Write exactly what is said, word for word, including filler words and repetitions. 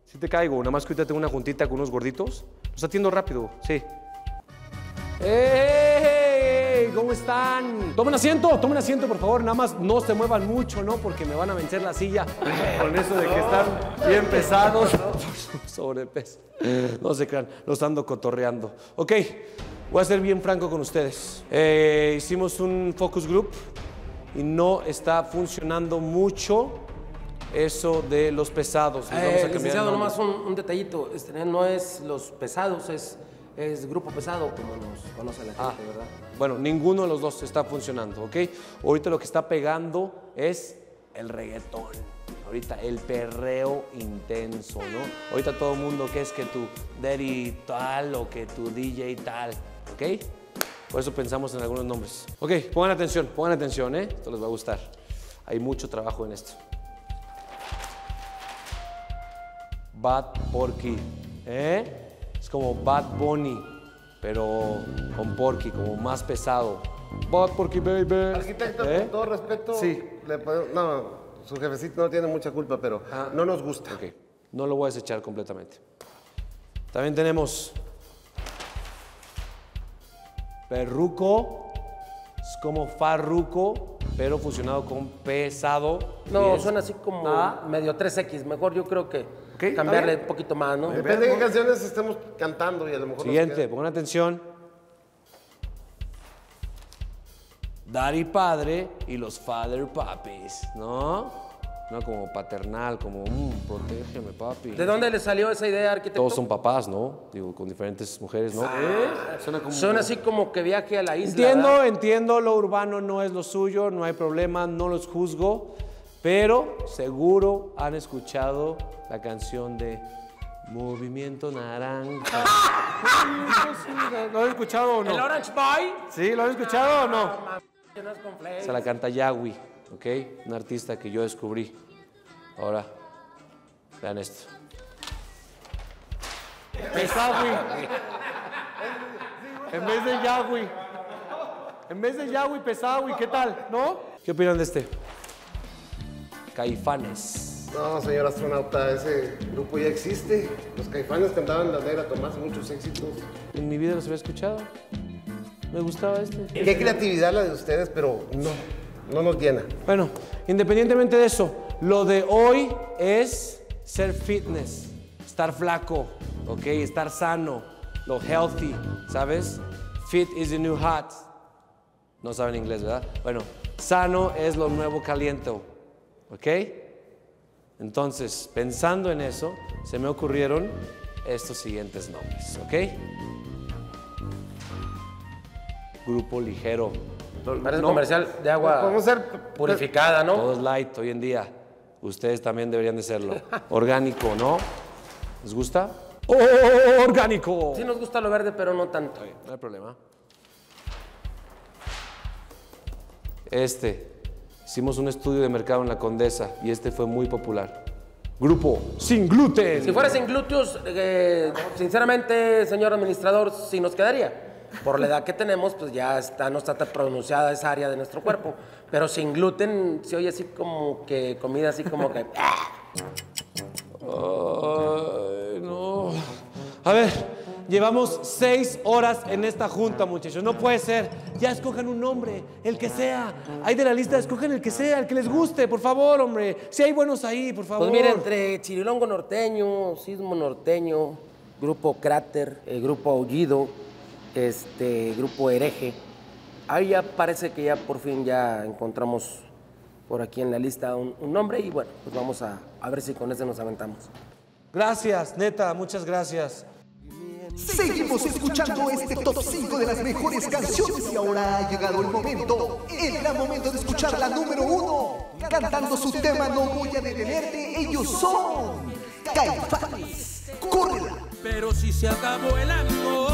Sí te caigo, nada más que ahorita tengo una juntita con unos gorditos. Los atiendo rápido, sí. ¡Hey! ¿Cómo están? Tomen asiento, tomen asiento, por favor. Nada más no se muevan mucho, ¿no? Porque me van a vencer la silla con eso de que están bien pesados. Sobrepeso. No se crean, los ando cotorreando. Ok, voy a ser bien franco con ustedes. Eh, hicimos un focus group y no está funcionando mucho eso de los pesados. Les vamos a Eh, cambiar licenciado, el nombre. nomás un, un detallito. Este, no es los pesados, es, es grupo pesado, como nos conoce la gente, Ah, ¿verdad? bueno, ninguno de los dos está funcionando, ¿ok? Ahorita lo que está pegando es el reggaetón. Ahorita el perreo intenso, ¿no? Ahorita todo el mundo que es que tu daddy tal o que tu D J tal, ¿ok? Por eso pensamos en algunos nombres. Ok, pongan atención, pongan atención, ¿eh? Esto les va a gustar. Hay mucho trabajo en esto. Bad Porky, ¿eh? Es como Bad Bunny, pero con Porky, como más pesado. Bad Porky, baby. Arquitecto, ¿Eh? con todo respeto, Sí. le podemos- no, su jefecito no tiene mucha culpa, pero Ah. no nos gusta. Ok, no lo voy a desechar completamente. También tenemos perruco, es como farruco, pero fusionado con pesado. No, Y es- suena así como Ah. medio tres equis. Mejor yo creo que Ok, está cambiarle bien. un poquito más, ¿no? Depende de qué canciones estemos cantando y a lo mejor nos Siguiente, queda. pongan atención. Daddy padre y los father papis, ¿no? No como paternal, como, mmm, protégeme, papi. ¿De dónde le salió esa idea, arquitecto? Todos son papás, ¿no? Digo, con diferentes mujeres, ¿no? Suena como... Suena así como que viaje a la isla. Entiendo, ¿verdad? entiendo, lo urbano no es lo suyo, no hay problema, no los juzgo, pero seguro han escuchado la canción de Movimiento Naranja. ¿Lo han escuchado o no? ¿El Orange Boy? ¿Sí? ¿Lo han escuchado o no? Que no es con Flakes. Se la canta Yahweh, ¿ok? Un artista que yo descubrí. Ahora, vean esto. Pesawi. En vez de Yahweh. En vez de Yahweh, Pesawi, ¿qué tal? ¿No? ¿Qué opinan de este? Caifanes. No, señor astronauta, ese grupo ya existe. Los Caifanes cantaban La Negra Tomás, muchos éxitos. En mi vida los había escuchado. Me gustaba este. Qué creatividad la de ustedes, pero no, no nos llena. Bueno, independientemente de eso, lo de hoy es ser fitness, estar flaco, ¿ok? Estar sano, lo healthy, ¿sabes? Fit is the new hot. No saben inglés, ¿verdad? Bueno, sano es lo nuevo caliente, ¿ok? Entonces, pensando en eso, se me ocurrieron estos siguientes nombres, ¿ok? Grupo Ligero. Parece No, comercial de agua Podemos ser purificada, ¿no? todo es light hoy en día. Ustedes también deberían de serlo. Orgánico, ¿no? ¿Les gusta? ¡Oh, orgánico! Sí nos gusta lo verde, pero no tanto. No hay problema. Este. Hicimos un estudio de mercado en la Condesa y este fue muy popular. Grupo Sin Gluten. Si fuera sin glúteos, eh, sinceramente, señor administrador, sí nos quedaría. Por la edad que tenemos, pues ya está, no está tan pronunciada esa área de nuestro cuerpo. Pero sin gluten se oye así como que comida así como que... Ay, no. A ver, llevamos seis horas en esta junta, muchachos. No puede ser. Ya escojan un nombre, el que sea. Ahí de la lista, escogen el que sea, el que les guste, por favor, hombre. Si hay buenos ahí, por favor. Pues mire, entre Chirilongo Norteño, Sismo Norteño, Grupo Cráter, el Grupo Aullido, este, Grupo Hereje, ahí ya parece que ya por fin ya encontramos por aquí en la lista un, un nombre y bueno, pues vamos a, a ver si con ese nos aventamos. Gracias, neta, muchas gracias. Seguimos escuchando este top cinco de las mejores canciones y ahora ha llegado el momento, el gran momento de escuchar la número uno. Cantando su tema No Voy a Detenerte, ellos son Caifanes. ¡Córrela! Pero si se acabó el amor.